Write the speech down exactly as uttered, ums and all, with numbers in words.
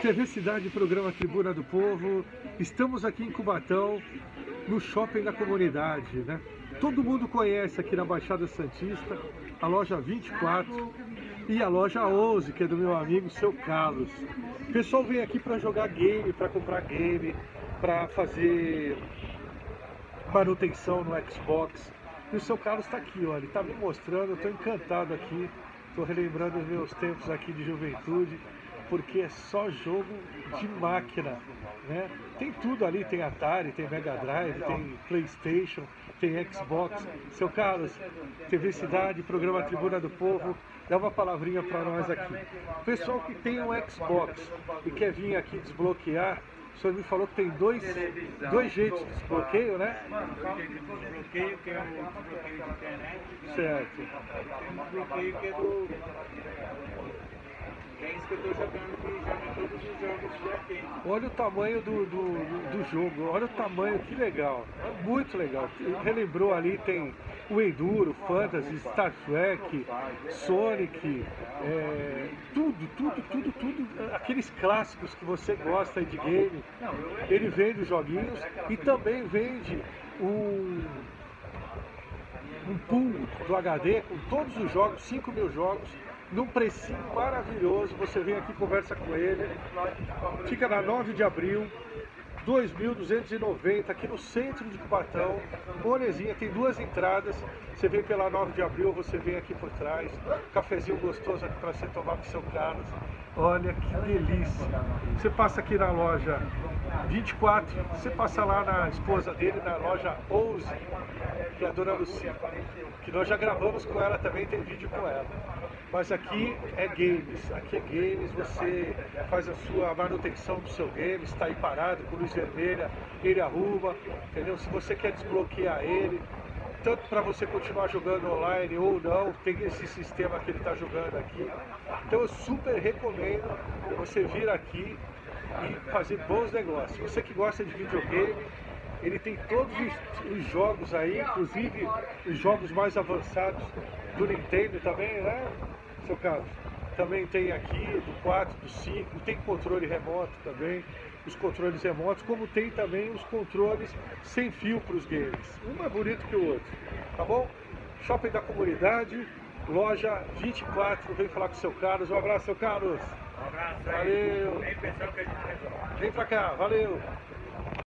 T V Cidade, programa Tribuna do Povo. Estamos aqui em Cubatão, no shopping da comunidade, né? Todo mundo conhece aqui na Baixada Santista a loja vinte e quatro e a loja onze, que é do meu amigo Seu Carlos. O pessoal vem aqui para jogar game, para comprar game, para fazer manutenção no Xbox. E o Seu Carlos está aqui, ó, ele está me mostrando, eu estou encantado aqui, estou relembrando os meus tempos aqui de juventude, porque é só jogo de máquina, né? Tem tudo ali, tem Atari, tem Mega Drive, tem PlayStation, tem Xbox. Seu Carlos, T V Cidade, programa Tribuna do Povo, dá uma palavrinha para nós aqui. Pessoal que tem um Xbox e quer vir aqui desbloquear, o senhor me falou que tem dois, dois jeitos de desbloqueio, né? Dois jeitos de desbloqueio, que é o desbloqueio de internet. Certo. Tem um desbloqueio que é do... Que é isso que eu estou jogando, que joga todos os jogos de arcade. Olha o tamanho do, do, do jogo, olha o tamanho, que legal, é muito legal. Relembrou ali, tem o Enduro, Fantasy, Star Trek, Sonic, é, tudo, tudo, tudo, tudo, aqueles clássicos que você gosta de game. Ele vende os joguinhos e também vende um, um pool do H D com todos os jogos, cinco mil jogos, num precinho maravilhoso. Você vem aqui, conversa com ele. Fica na nove de abril, dois mil duzentos e noventa, aqui no centro de Cubatão. Molezinha, tem duas entradas. Você vem pela nove de abril, você vem aqui por trás. Cafezinho gostoso aqui para você tomar com seu Carlos. Olha que delícia. Você passa aqui na loja vinte e quatro, você passa lá na esposa dele, na loja onze, que é a dona Lucia, que nós já gravamos com ela também, tem vídeo com ela. Mas aqui é games, aqui é games, você faz a sua manutenção do seu game, está aí parado com luz vermelha, ele arruma, entendeu? Se você quer desbloquear ele, tanto para você continuar jogando online ou não, tem esse sistema que ele está jogando aqui. Então eu super recomendo você vir aqui e fazer bons negócios. Você que gosta de videogame, ele tem todos os, os jogos aí, inclusive os jogos mais avançados do Nintendo também, né, Seu Carlos? Também tem aqui do quatro, do cinco, tem controle remoto também, os controles remotos, como tem também os controles sem fio para os games. Um mais bonito que o outro, tá bom? Shopping da Comunidade, loja vinte e quatro, vem falar com o Seu Carlos. Um abraço, Seu Carlos. Um abraço aí. Valeu. Vem, pessoal, que a gente resolve. Vem pra cá, valeu.